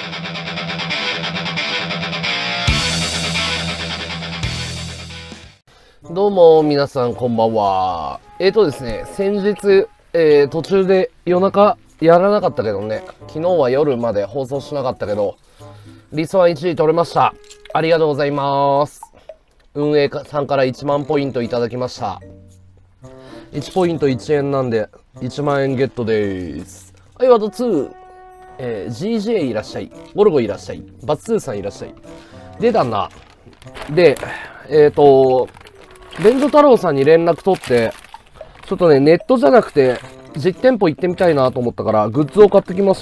どうも、皆さん、こんばんは。ですね、先日、途中で夜中やらなかったけどね、昨日は夜まで放送しなかったけど、リスワン1位取れました。ありがとうございます。運営さんから1万ポイントいただきました。1ポイント1円なんで、1万円ゲットでーす。はい、ワード2。GJ いらっしゃい。ゴルゴいらっしゃい。バツーさんいらっしゃい。出たんだ。で、ベンゾ太郎さんに連絡取って、ちょっとね、ネットじゃなくて、実店舗行ってみたいなと思ったから、グッズを買ってきました。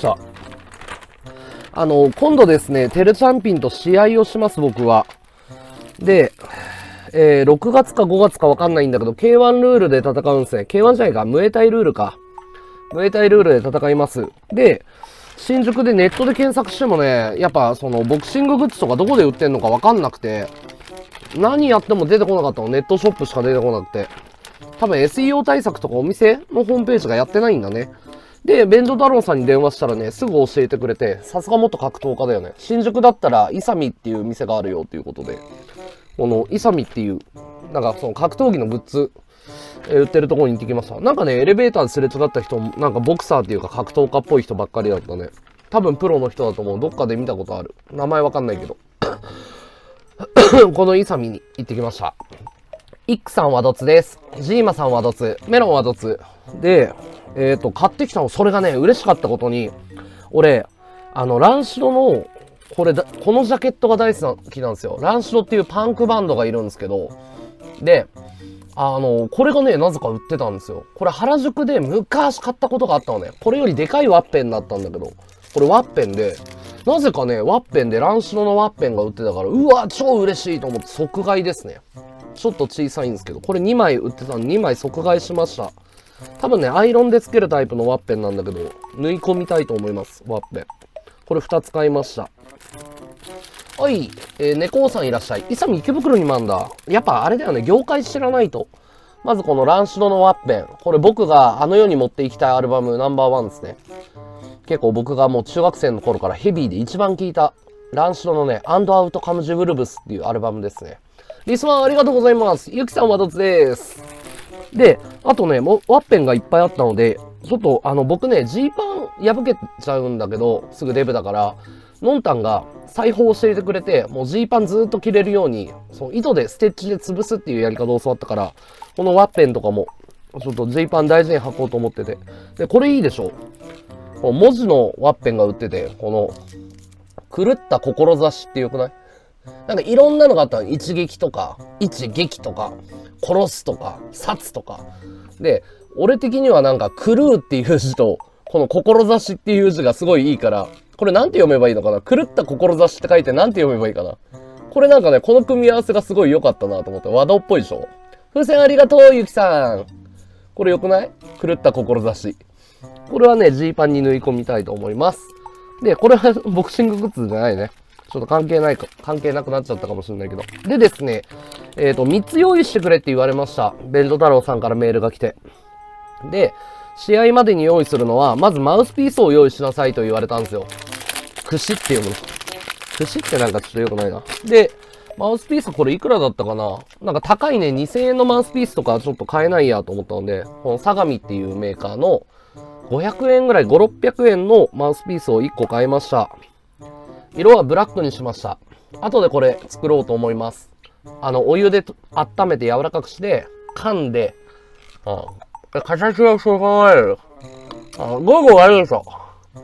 今度ですね、テルチャンピンと試合をします、僕は。で、6月か5月かわかんないんだけど、K1 ルールで戦うんですね。K1 じゃないか、ムエタイルールか。ムエタイルールで戦います。で、新宿でネットで検索してもね、やっぱそのボクシンググッズとかどこで売ってんのかわかんなくて、何やっても出てこなかったの。ネットショップしか出てこなくて。多分 SEO 対策とかお店のホームページがやってないんだね。で、ベンジョ太郎さんに電話したらね、すぐ教えてくれて、さすが元格闘家だよね。新宿だったら、イサミっていう店があるよっていうことで、このイサミっていう、なんかその格闘技のグッズ、売ってるところに行ってきました。なんかね、エレベーターですれ違った人も、なんかボクサーっていうか格闘家っぽい人ばっかりだったね。多分プロの人だと思う。どっかで見たことある。名前わかんないけど。このイサミに行ってきました。イックさんはドツです。ジーマさんはドツ。メロンはドツ。で、買ってきたの、それがね、嬉しかったことに、俺、ランシドの、このジャケットが大好きなんですよ。ランシドっていうパンクバンドがいるんですけど、で、これがね、なぜか売ってたんですよ。これ原宿で昔買ったことがあったのね。これよりでかいワッペンだったんだけど、これワッペンで、なぜかね、ワッペンでランシドのワッペンが売ってたから、うわ、超嬉しいと思って即買いですね。ちょっと小さいんですけど、これ2枚売ってたんで2枚即買いしました。多分ね、アイロンでつけるタイプのワッペンなんだけど、縫い込みたいと思います、ワッペン。これ2つ買いました。はい、猫さんいらっしゃい。イサミ池袋にもあんだ。やっぱあれだよね、業界知らないと。まずこのランシドのワッペン。これ僕があの世に持っていきたいアルバムナンバーワンですね。結構僕がもう中学生の頃からヘビーで一番聴いたランシドのね、アンドアウトカムジュブルブスっていうアルバムですね。リスワンありがとうございます。ゆきさんはどつです。で、あとね、ワッペンがいっぱいあったので、ちょっと僕ね、ジーパン破けちゃうんだけど、すぐデブだから、のんたんが裁縫を教えてくれて、もうジーパンずーっと着れるように、その糸でステッチで潰すっていうやり方を教わったから、このワッペンとかも、ちょっとジーパン大事に履こうと思ってて。で、これいいでしょ。文字のワッペンが売ってて、この、狂った志ってよくない？なんかいろんなのがあったの。一撃とか、一撃とか、殺すとか、殺とか。で、俺的にはなんか狂うっていう字と、この志っていう字がすごいいいから、これなんて読めばいいのかな？狂った志って書いてなんて読めばいいかな？これなんかね、この組み合わせがすごい良かったなと思って、和道っぽいでしょ？風船ありがとう、ゆきさん。これ良くない？狂った志。これはね、ジーパンに縫い込みたいと思います。で、これはボクシンググッズじゃないね。ちょっと関係なくなっちゃったかもしれないけど。でですね、3つ用意してくれって言われました。ベンジョ太郎さんからメールが来て。で、試合までに用意するのは、まずマウスピースを用意しなさいと言われたんですよ。串っていうもの。串ってなんかちょっと良くないな。で、マウスピースこれいくらだったかな？なんか高いね、2000円のマウスピースとかちょっと買えないやと思ったので、この相模っていうメーカーの500円ぐらい、5、600円のマウスピースを1個買いました。色はブラックにしました。後でこれ作ろうと思います。お湯で温めて柔らかくして、噛んで、形はしょうがないよ。ゴーゴー悪いでしょ。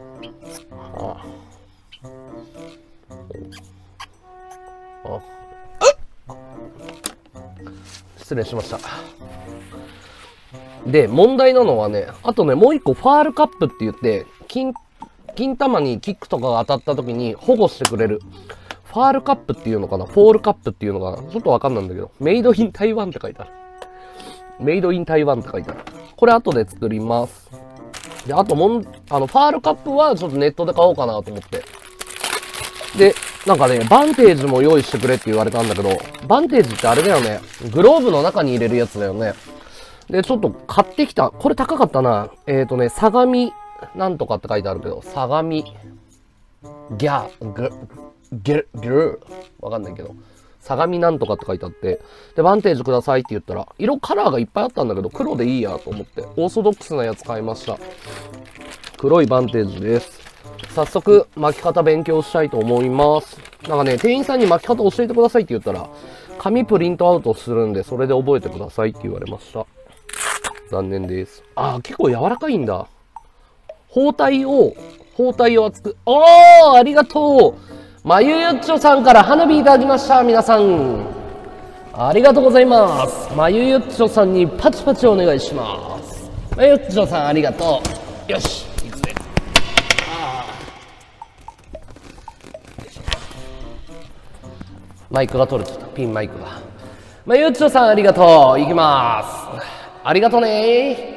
失礼しました。で、問題なのはね、あとね、もう一個ファールカップって言って、金玉にキックとかが当たった時に保護してくれる。ファールカップっていうのかな？フォールカップっていうのかな？ちょっとわかんないんだけど、メイドイン台湾って書いてある。メイドイン台湾って書いてある。これ後で作ります。で、あとファールカップはちょっとネットで買おうかなと思って。で、なんかね、バンテージも用意してくれって言われたんだけど、バンテージってあれだよね。グローブの中に入れるやつだよね。で、ちょっと買ってきた。これ高かったな。相模なんとかって書いてあるけど、相模ギャー、ギルわかんないけど。相模なんとかって書いてあって、で、バンテージくださいって言ったら、カラーがいっぱいあったんだけど、黒でいいやと思って、オーソドックスなやつ買いました。黒いバンテージです。早速、巻き方勉強したいと思います。なんかね、店員さんに巻き方教えてくださいって言ったら、紙プリントアウトするんで、それで覚えてくださいって言われました。残念です。あー、結構柔らかいんだ。包帯を厚く、ありがとう。まゆゆっちょさんから花火いただきました。皆さん。ありがとうございます。まゆゆっちょさんにパチパチお願いします。まゆゆっちょさんありがとう。よし、いくぜ。マイクが取れちゃった。ピンマイクが。まゆゆっちょさんありがとう。いきます。ありがとうね。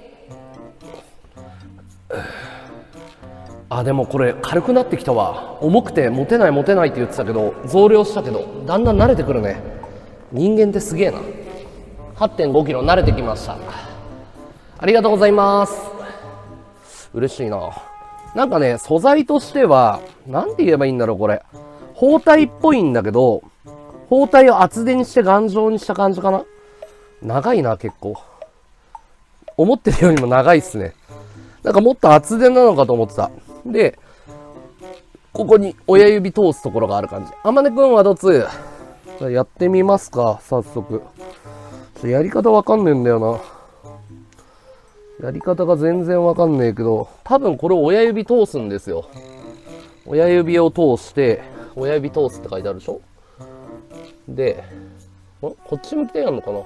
でもこれ軽くなってきたわ。重くて持てないって言ってたけど、増量したけど、だんだん慣れてくるね。人間ってすげえな。8.5 キロ慣れてきました。ありがとうございます。嬉しいな。なんかね、素材としては、なんて言えばいいんだろう、これ。包帯っぽいんだけど、包帯を厚手にして頑丈にした感じかな。長いな、結構。思ってるよりも長いっすね。なんかもっと厚手なのかと思ってた。で、ここに親指通すところがある感じ。あまねくんはどつ？じゃあやってみますか、早速。やり方わかんねえんだよな。やり方が全然わかんねえけど、多分これ親指通すんですよ。親指を通して、親指通すって書いてあるでしょ？で、こっち向きでやるのかな？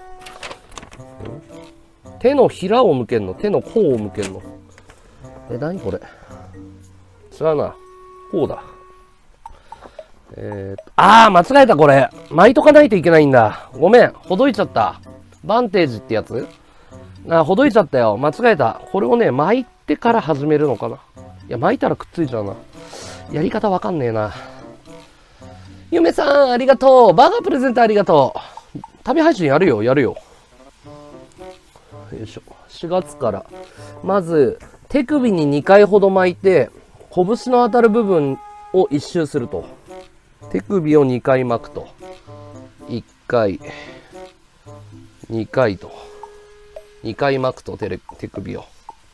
手のひらを向けんの？手の甲を向けんの？何これ？違うな。こうだ。間違えたこれ。巻いとかないといけないんだ。ごめん。ほどいちゃった。バンテージってやつ？ほどいちゃったよ。間違えた。これをね、巻いてから始めるのかな。いや、巻いたらくっついちゃうな。やり方わかんねえな。ゆめさん、ありがとう。バーガープレゼントありがとう。旅配信やるよ。よいしょ。4月から。まず、手首に2回ほど巻いて、拳の当たる部分を1周すると。手首を2回巻くと。1回、2回と。2回巻くと手首を。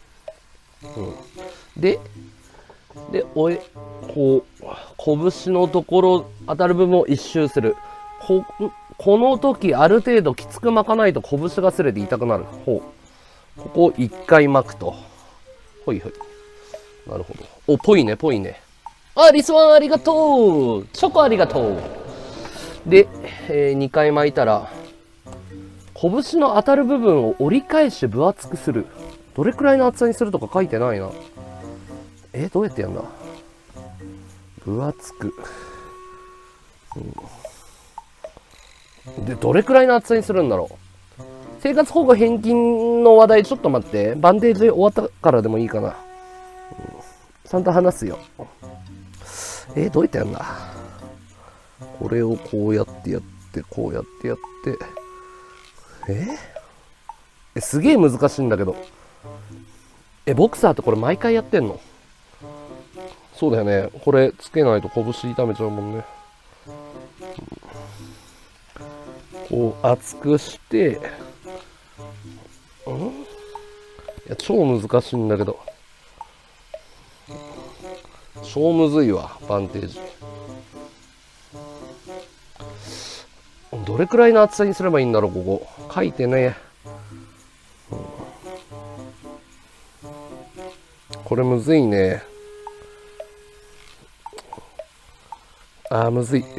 で、こう、拳のところ、当たる部分を1周する。この時、ある程度きつく巻かないと拳が擦れて痛くなる。ここを1回巻くと。ほいほい。なるほど。ぽいね。リスワンありがとう。チョコありがとう。で、2回巻いたら、拳の当たる部分を折り返して分厚くする。どれくらいの厚さにするとか書いてないな。どうやってやんだ？分厚く。で、どれくらいの厚さにするんだろう。生活保護返金の話題ちょっと待って。バンデージ終わったからでもいいかな。ちゃんと話すよ。どうやってやんだ？これをこうやってやって、こうやってやって。すげえ難しいんだけど。ボクサーってこれ毎回やってんの？そうだよね。これつけないと拳痛めちゃうもんね。こう厚くして、いや、超難しいんだけど。超むずいわ、バンテージ。どれくらいの厚さにすればいいんだろう、ここ。書いてね。これむずいね。むずい。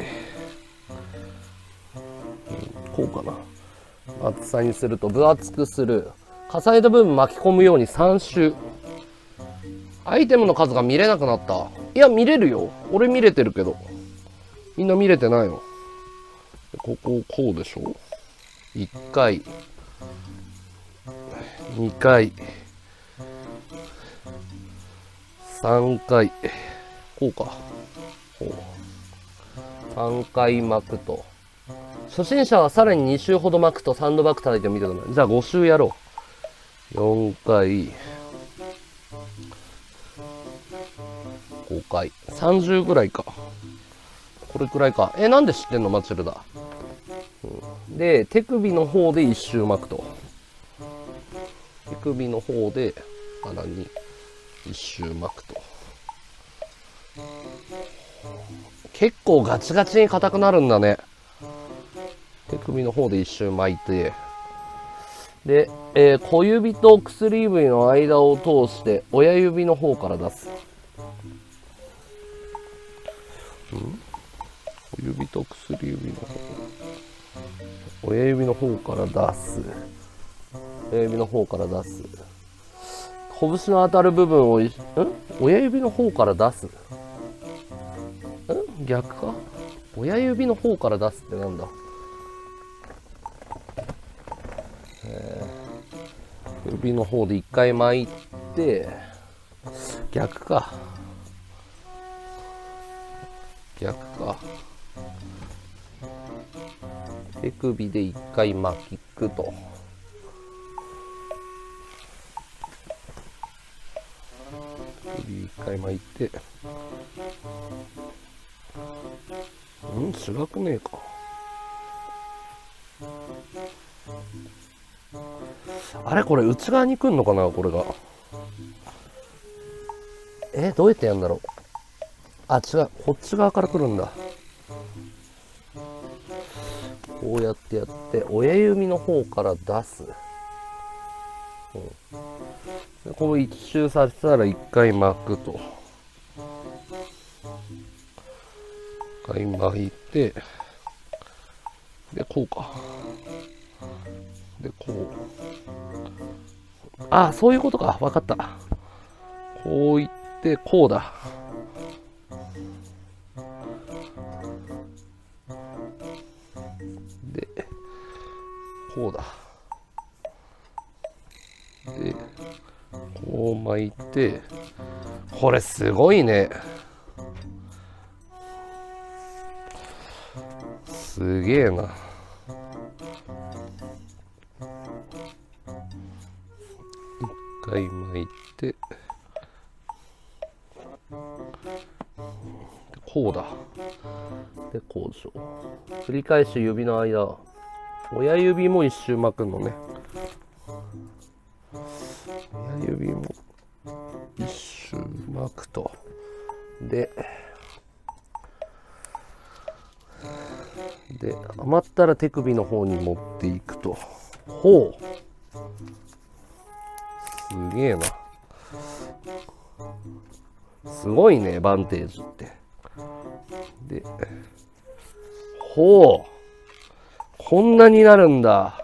こうかな。厚さにすると分厚くする。重ねた部分巻き込むように3周。アイテムの数が見れなくなった。いや、見れるよ。俺見れてるけど。みんな見れてないの。ここ、こうでしょ？ 1 回。2回。3回。こうか。こう。3回巻くと。初心者はさらに2周ほど巻くとサンドバッグ叩いてみてください。じゃあ5周やろう。4回。こう回。30ぐらいか。これくらいか。なんで知ってんのマチルダ。で、手首の方で一周巻くと。手首の方で、穴に一周巻くと。結構ガチガチに硬くなるんだね。手首の方で一周巻いて。で、小指と薬指の間を通して親指の方から出す。小指と薬指の方。親指の方から出す。親指の方から出す。拳の当たる部分を親指の方から出す。逆か。親指の方から出すってなんだ。指の方で一回巻いて、逆か。逆か。手首で一回巻くと。手首一回巻いて。違くねえか。あれこれ内側に来んのかなこれが。どうやってやるんだろう。あ、違う。こっち側から来るんだ。こうやってやって、親指の方から出す。でこう一周させたら一回巻くと。一回巻いて、で、こうか。で、こう。あ、そういうことか。わかった。こういって、こうだ。で、こうだ。で、こう巻いて、これすごいね。すげえな。一回巻いて、こうだ。で、こうでしょ。繰り返し指の間。親指も一周巻くのね。親指も一周巻くと。で、余ったら手首の方に持っていくと。ほう。すげえな。すごいね、バンテージって。で、ほう。こんなになるんだ。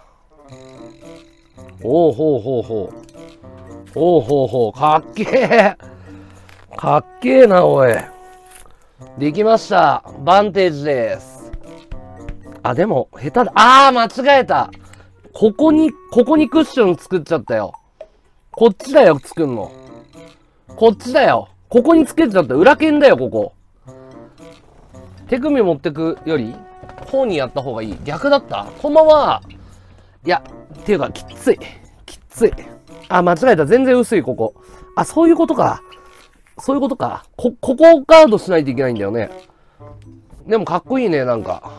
おうほうほうほう。ほうほうほう。かっけえ。かっけえな、おい。できました。バンテージです。あ、でも、下手だ。間違えた。ここにクッション作っちゃったよ。こっちだよ、作んの。こっちだよ。ここにつけちゃった。裏剣だよ、ここ。手首持ってくより、方にやった方がいい。逆だった。こんばんは。いや、っていうか、きつい。きつい。間違えた。全然薄い、ここ。そういうことか。そういうことか。ここをガードしないといけないんだよね。でもかっこいいね、なんか。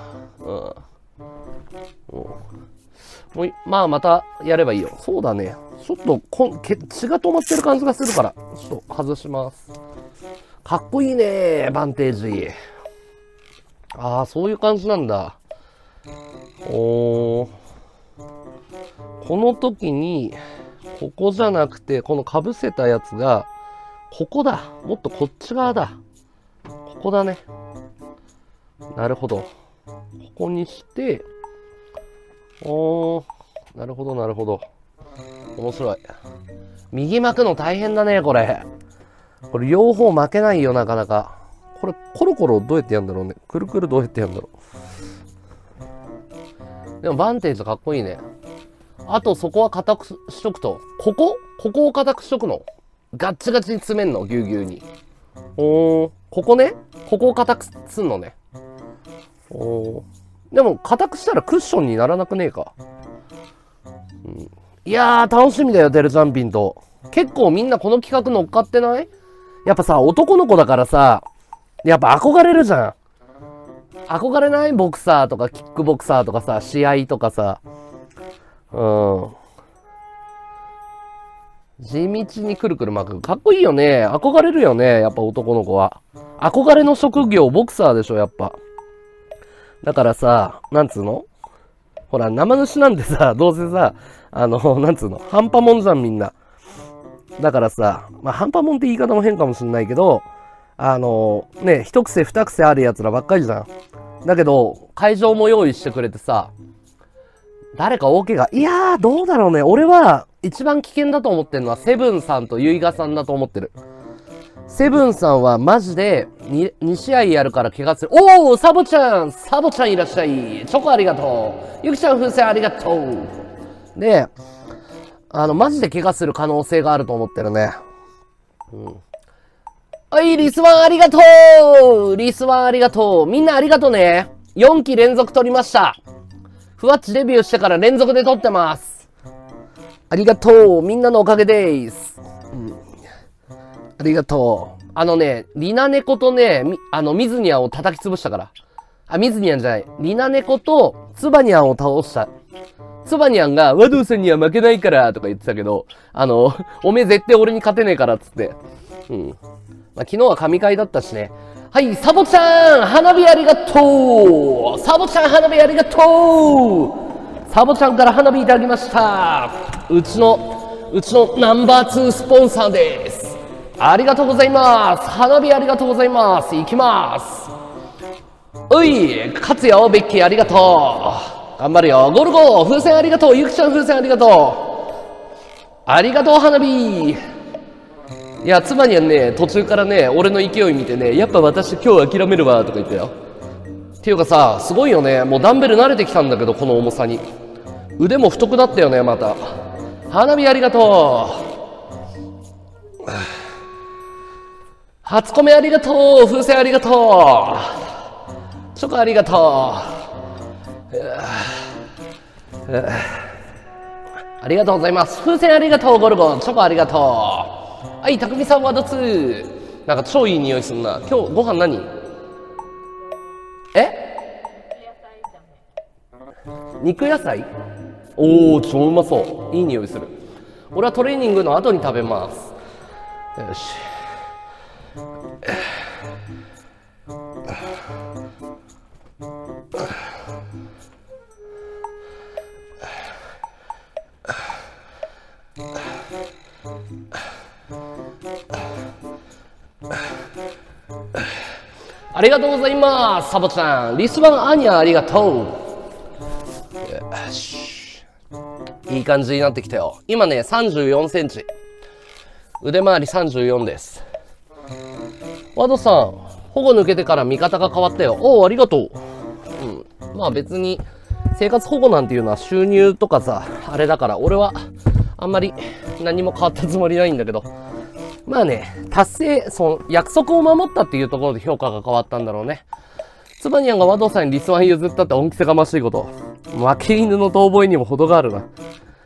もうまたやればいいよ。そうだね。ちょっと血が止まってる感じがするから、ちょっと外します。かっこいいね、バンテージ。そういう感じなんだ。この時に、ここじゃなくて、この被せたやつが、ここだ。もっとこっち側だ。ここだね。なるほど。ここにして、なるほど、なるほど。面白い。右巻くの大変だね、これ。これ両方巻けないよ、なかなか。これ、コロコロどうやってやるんだろうね。くるくるどうやってやるんだろう。でも、バンテージかっこいいね。あと、そこは硬くしとくと。ここを硬くしとくの。ガッチガチに詰めんの、ぎゅうぎゅうに。ここね。ここを硬くすんのね。でも、硬くしたらクッションにならなくねえか。いやー、楽しみだよ、デルチャンピンと。結構みんなこの企画乗っかってない？ やっぱさ、男の子だからさ、やっぱ憧れるじゃん。憧れない？ボクサーとかキックボクサーとかさ、試合とかさ。地道にくるくる巻く。かっこいいよね。憧れるよね。やっぱ男の子は。憧れの職業、ボクサーでしょ、やっぱ。だからさ、なんつうの？ほら、生主なんてさ、どうせさ、なんつうの？半端もんじゃん、みんな。だからさ、まあ、半端もんって言い方も変かもしんないけど、ね、一癖二癖ある奴らばっかりじゃん。だけど、会場も用意してくれてさ、誰か大怪我。いやー、どうだろうね。俺は、一番危険だと思ってるのは、セブンさんとユイガさんだと思ってる。セブンさんはマジで 2試合やるから怪我する。おー、サボちゃんいらっしゃい。チョコありがとう。ゆきちゃん風船ありがとう。で、マジで怪我する可能性があると思ってるね。はい、リスワンありがとう。リスワンありがとう。みんなありがとうね。4期連続取りました。ふわっちデビューしてから連続で取ってます。ありがとう。みんなのおかげです。ありがとう。リナネコとね、ミズニャンを叩き潰したから。あ、ミズニャンじゃない。リナネコとツバニャンを倒した。ツバニャンが、ワドウさんには負けないから、とか言ってたけど、おめえ絶対俺に勝てねえから、つって。まあ、昨日は神回だったしね。はい、サボちゃん花火ありがとう。サボちゃん花火ありがとう。サボちゃんから花火いただきました。うちのナンバー2スポンサーです。ありがとうございます。花火ありがとうございます。いきます。おい、勝つよ、ベッキーありがとう。頑張るよ。ゴルゴ、風船ありがとう。ゆきちゃん風船ありがとう。ありがとう、花火。いや、妻にはね、途中からね、俺の勢い見てね、やっぱ私今日諦めるわ、とか言ったよ。っていうかさ、すごいよね。もうダンベル慣れてきたんだけど、この重さに。腕も太くなったよね、また。花火ありがとう。初米ありがとう。風船ありがとう。チョコありがとう。ありがとうございます。風船ありがとう、ゴルゴン。チョコありがとう。はい、たくみさんワード2。なんか超いい匂いすんな。今日ご飯何？肉野菜？おー、超うまそう。いい匂いする。俺はトレーニングの後に食べます。よし。ありがとうございます。サボちゃん。リスワンアニャありがとう。よし。いい感じになってきたよ。今ね、34センチ。腕回り34です。ワドさん、保護抜けてから見方が変わったよ。おお、ありがとう。まあ別に、生活保護なんていうのは収入とかさ、あれだから、俺はあんまり何も変わったつもりないんだけど。まあね、約束を守ったっていうところで評価が変わったんだろうね。ツバニャンがワドさんにリスワン譲ったって恩着せがましいこと。負け犬の遠吠えにも程があるな。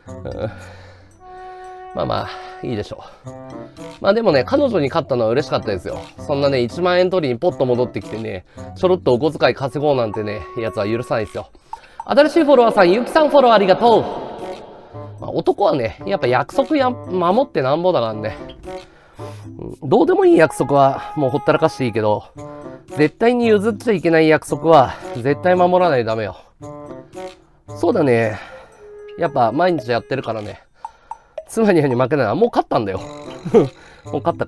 まあまあ、いいでしょう。まあでもね、彼女に勝ったのは嬉しかったですよ。そんなね、1万円取りにポッと戻ってきてね、ちょろっとお小遣い稼ごうなんてね、やつは許さないですよ。新しいフォロワーさん、ゆきさんフォローありがとう。まあ、男はね、やっぱ約束守ってなんぼだからね。どうでもいい約束はもうほったらかしていいけど、絶対に譲っちゃいけない約束は絶対守らないとダメよ。そうだね。やっぱ毎日やってるからね。妻に負けない。もう勝ったんだよ。もう勝った。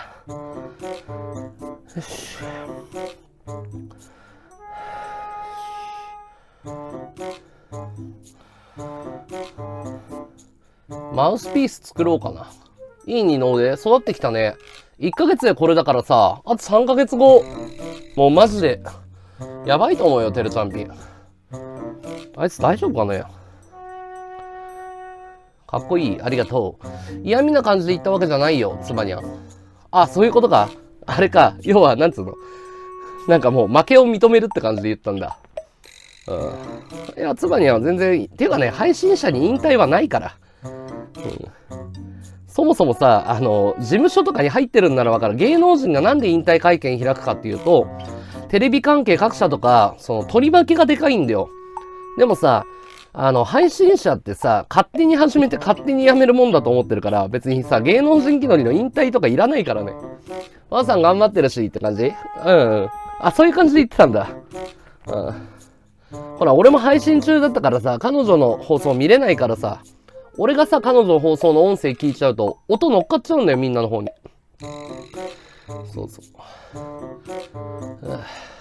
よし。マウスピース作ろうかな。いい二の腕育ってきたね。1ヶ月でこれだからさ、あと3ヶ月後、もうマジで、やばいと思うよ、てるちゃんぴん。あいつ大丈夫かね。かっこいい。ありがとう。嫌味な感じで言ったわけじゃないよ、つばにゃん。あ、そういうことか。あれか。要は、なんつうの。なんかもう負けを認めるって感じで言ったんだ。いや、つばにゃんは全然いい。ていうかね、配信者に引退はないから。 そもそもさ、事務所とかに入ってるんならわかる。芸能人がなんで引退会見開くかっていうと、テレビ関係各社とか、その取り分けがでかいんだよ。でもさ、配信者ってさ、勝手に始めて勝手に辞めるもんだと思ってるから、別にさ、芸能人気取りの引退とかいらないからね。わーさん頑張ってるしって感じ？うん。あ、そういう感じで言ってたんだ。うん。ほら、俺も配信中だったからさ、彼女の放送見れないからさ、俺がさ、彼女の放送の音声聞いちゃうと、音乗っかっちゃうんだよ、みんなの方に。そうそう。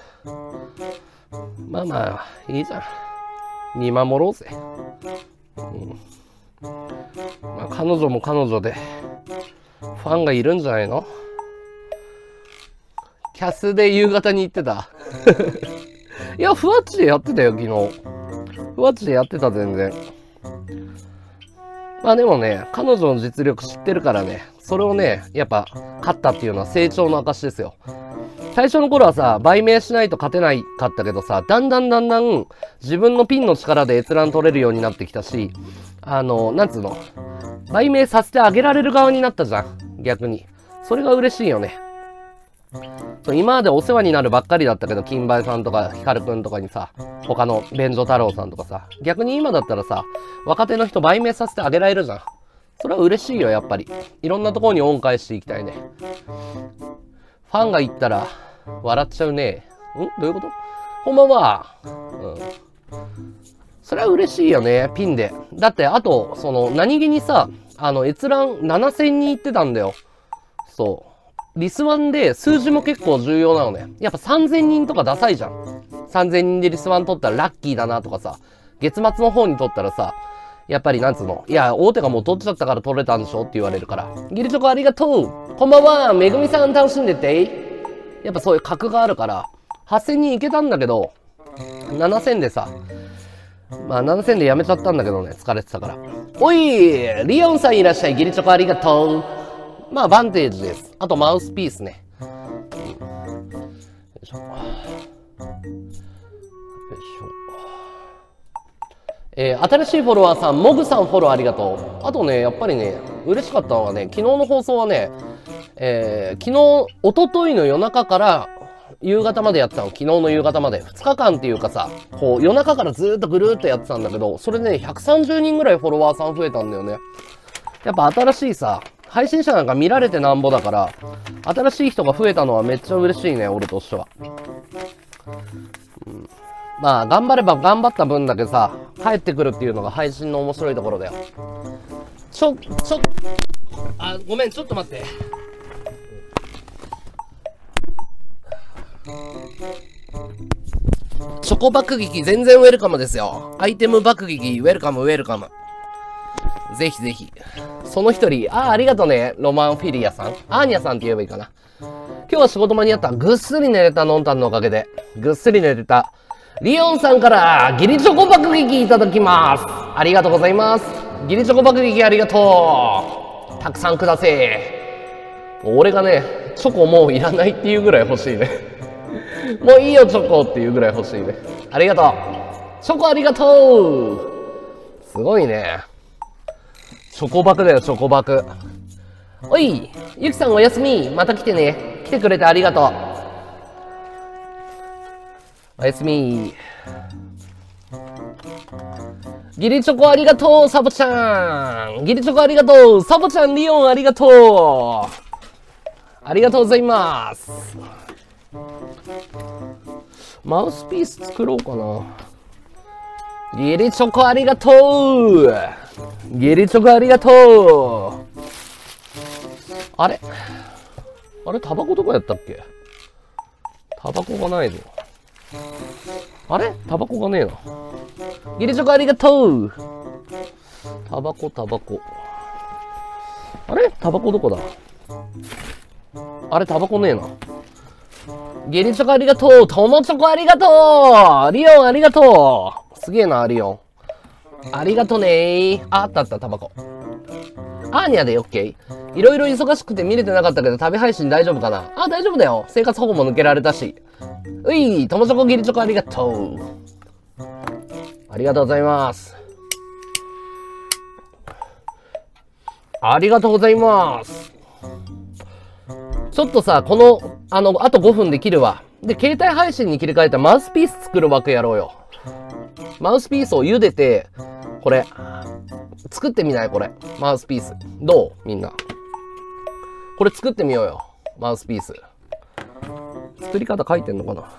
まあまあ、いいじゃん。見守ろうぜ。うん。まあ、彼女も彼女で、ファンがいるんじゃないの？キャスで夕方に行ってた。いや、ふわっちでやってたよ、昨日。ふわっちでやってた、全然。まあでもね、彼女の実力知ってるからね、それをね、やっぱ、勝ったっていうのは成長の証ですよ。最初の頃はさ、売名しないと勝てないかったけどさ、だんだん自分のピンの力で閲覧取れるようになってきたし、なんつうの、売名させてあげられる側になったじゃん、逆に。それが嬉しいよね。今までお世話になるばっかりだったけど、金梅さんとかヒカルくんとかにさ、他の便所太郎さんとかさ、逆に今だったらさ、若手の人売名させてあげられるじゃん。それは嬉しいよ、やっぱり。いろんなところに恩返していきたいね。ファンが言ったら、笑っちゃうね。どういうこと？こんばんは。うん。それは嬉しいよね、ピンで。だって、あと、何気にさ、閲覧7000人いってたんだよ。そう。リスワンで数字も結構重要なのね。やっぱ3000人とかダサいじゃん。3000人でリスワン取ったらラッキーだなとかさ、月末の方に取ったらさ、やっぱりなんつうの、いや、大手がもう取っちゃったから取れたんでしょって言われるから。ギリチョコありがとう。こんばんは。めぐみさん楽しんでて。やっぱそういう格があるから、8000人いけたんだけど、7000でさ、まあ7000でやめちゃったんだけどね、疲れてたから。おい、リオンさんいらっしゃい。ギリチョコありがとう。まあ、バンテージです。あと、マウスピースね。よいしょ。よいしょ。新しいフォロワーさん、モグさんフォローありがとう。あとね、やっぱりね、嬉しかったのはね、昨日の放送はね、昨日、一昨日の夜中から夕方までやってたの。昨日の夕方まで。2日間っていうかさ、こう、夜中からずーっとぐるーっとやってたんだけど、それでね、130人ぐらいフォロワーさん増えたんだよね。やっぱ新しいさ、配信者なんか見られてなんぼだから、新しい人が増えたのはめっちゃ嬉しいね、俺としては。まあ、頑張れば頑張った分だけさ、帰ってくるっていうのが配信の面白いところだよ。ごめん、ちょっと待って。チョコ爆撃全然ウェルカムですよ。アイテム爆撃ウェルカムウェルカム。ぜひぜひ。その一人、ありがとうね、ロマンフィリアさん。アーニャさんって言えばいいかな。今日は仕事間に合った。ぐっすり寝れた、のんたんのおかげで。ぐっすり寝れた。リオンさんから、ギリチョコ爆撃いただきます。ありがとうございます。ギリチョコ爆撃ありがとう。たくさんくだせー。俺がね、チョコもういらないっていうぐらい欲しいね。もういいよ、チョコっていうぐらい欲しいね。ありがとう。チョコありがとう。すごいね。チョコバクだよ、チョコバク。おい、ゆきさんおやすみ。また来てね。来てくれてありがとう。おやすみ。ギリチョコありがとう、サボちゃん。ギリチョコありがとう。サボちゃん、リオンありがとう。ありがとうございます。マウスピース作ろうかな。ギリチョコありがとう。ギリチョコありがとう。あれタバコどこやったっけ？タバコがないぞ。あれタバコがねえな。ギリチョコありがとう。タバコ。あれタバコどこだ？あれタバコねえな。ギリチョコありがとう。トモチョコありがとう。リオンありがとう。すげえな、リオン。ありがとねー。あった、タバコ。アーニャでオッケー。いろいろ忙しくて見れてなかったけど、旅配信大丈夫かな？大丈夫だよ。生活保護も抜けられたし。うい、トモチョコギリチョコありがとう。ありがとうございます。 ありがとうございます。ちょっとさ、この、あと5分で切るわ。で、携帯配信に切り替えたマウスピース作る枠やろうよ。マウスピースを茹でて、これ、作ってみないこれ。マウスピース。どうみんな。これ作ってみようよ。マウスピース。作り方書いてんのかな。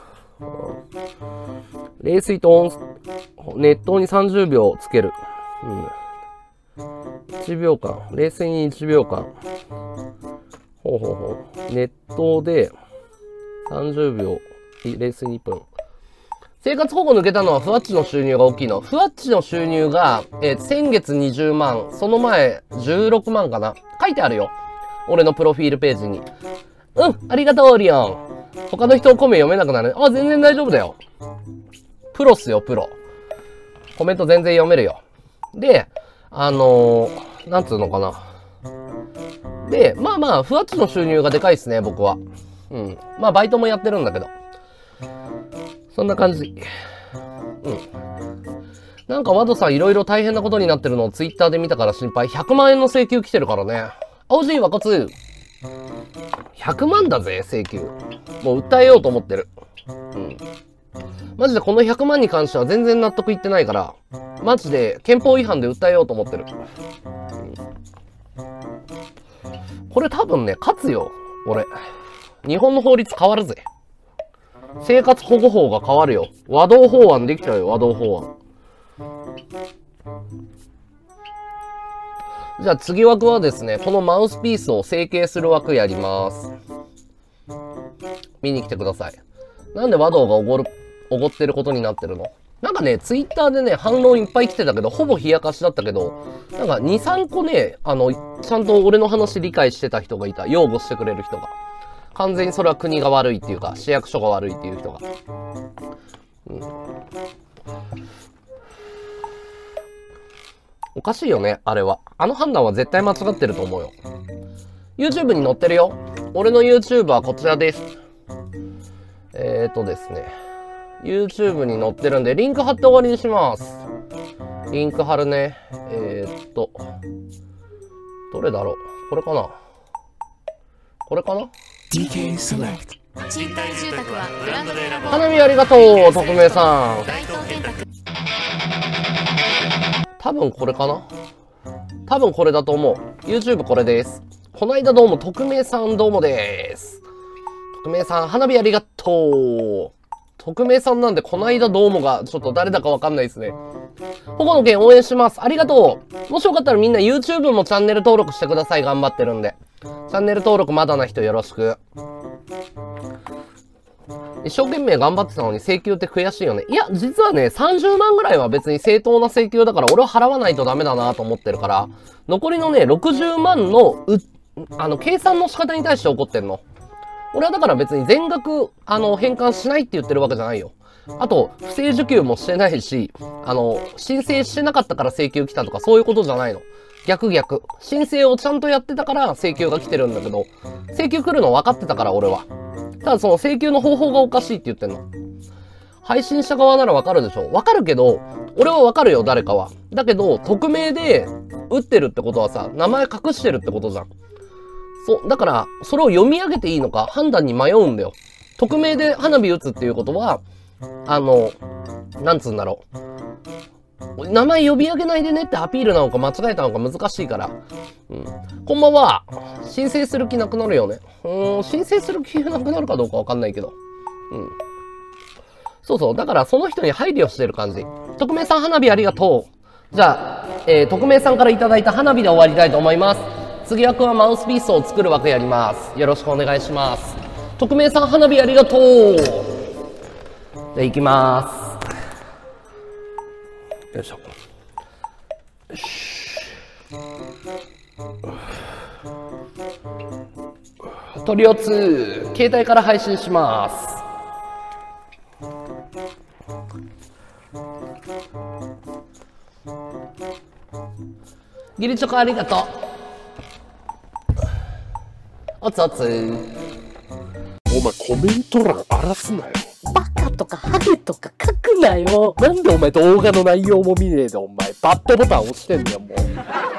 冷水と熱湯に30秒つける。1秒間。冷水に1秒間。ほうほうほう。熱湯で30秒。冷水に1分。生活保護抜けたのはふわっちの収入が大きいの。ふわっちの収入が、先月20万、その前16万かな。書いてあるよ。俺のプロフィールページに。うん、ありがとう、リオン。他の人のコメント読めなくなる。あ、全然大丈夫だよ。プロっすよ、プロ。コメント全然読めるよ。で、なんつうのかな。で、まあまあ、ふわっちの収入がでかいっすね、僕は。うん。まあ、バイトもやってるんだけど。そんな感じ。うん。なんか、ワドさんいろいろ大変なことになってるのをツイッターで見たから心配。100万円の請求来てるからね。OG 和骨。100万だぜ、請求。もう訴えようと思ってる。うん。マジでこの100万に関しては全然納得いってないから、マジで憲法違反で訴えようと思ってる。うん、これ多分ね、勝つよ、俺。日本の法律変わるぜ。生活保護法が変わるよ。和道法案できちゃうよ、和道法案。じゃあ次枠はですね、このマウスピースを成形する枠やります。見に来てください。なんで和道がおごってることになってるの？なんかね、ツイッターでね、反論いっぱい来てたけど、ほぼ冷やかしだったけど、なんか2、3個ね、ちゃんと俺の話理解してた人がいた。擁護してくれる人が。完全にそれは国が悪いっていうか、市役所が悪いっていう人が。うん、おかしいよね、あれは。あの判断は絶対間違ってると思うよ。YouTube に載ってるよ。俺の YouTube はこちらです。ですね。YouTube に載ってるんで、リンク貼って終わりにします。リンク貼るね。どれだろう？これかな？これかな？ DK Select。賃貸住宅はブランドで選ぼう。 花見ありがとう、匿名さん。多分これかな？多分これだと思う。YouTube これです。この間どうも、匿名さんどうもです。匿名さん、花火ありがとう。匿名さんなんで、この間どうもが、ちょっと誰だかわかんないですね。保護の件応援します。ありがとう。もしよかったらみんな YouTube もチャンネル登録してください。頑張ってるんで。チャンネル登録まだな人よろしく。一生懸命頑張ってたのに請求って悔しいよね。いや、実はね、30万ぐらいは別に正当な請求だから俺は払わないとダメだなと思ってるから、残りのね、60万の計算の仕方に対して怒ってんの。俺はだから別に全額、返還しないって言ってるわけじゃないよ。あと、不正受給もしてないし、申請してなかったから請求来たとかそういうことじゃないの。逆。申請をちゃんとやってたから請求が来てるんだけど、請求来るの分かってたから俺は。ただその請求の方法がおかしいって言ってんの。配信者側なら分かるでしょ？分かるけど、俺は分かるよ、誰かは。だけど、匿名で打ってるってことはさ、名前隠してるってことじゃん。だから、それを読み上げていいのか判断に迷うんだよ。匿名で花火打つっていうことは、なんつうんだろう。名前呼び上げないでねってアピールなのか間違えたのか難しいから。うん。こんばんは。申請する気なくなるよね。申請する気なくなるかどうかわかんないけど。うん。そう。だからその人に配慮してる感じ。匿名さん花火ありがとう。じゃあ、匿名さんからいただいた花火で終わりたいと思います。次枠はマウスピースを作る枠やります。よろしくお願いします。匿名さん花火ありがとう。じゃあ行きます。よいしょ。よし。トリオ2、携帯から配信します。ギリチョコありがとう。おつおつ。 お前コメント欄荒らすなよ。 バカとかハゲとか書くなよ。 なんでお前動画の内容も見ねえでお前バッドボタン押してんだよもう。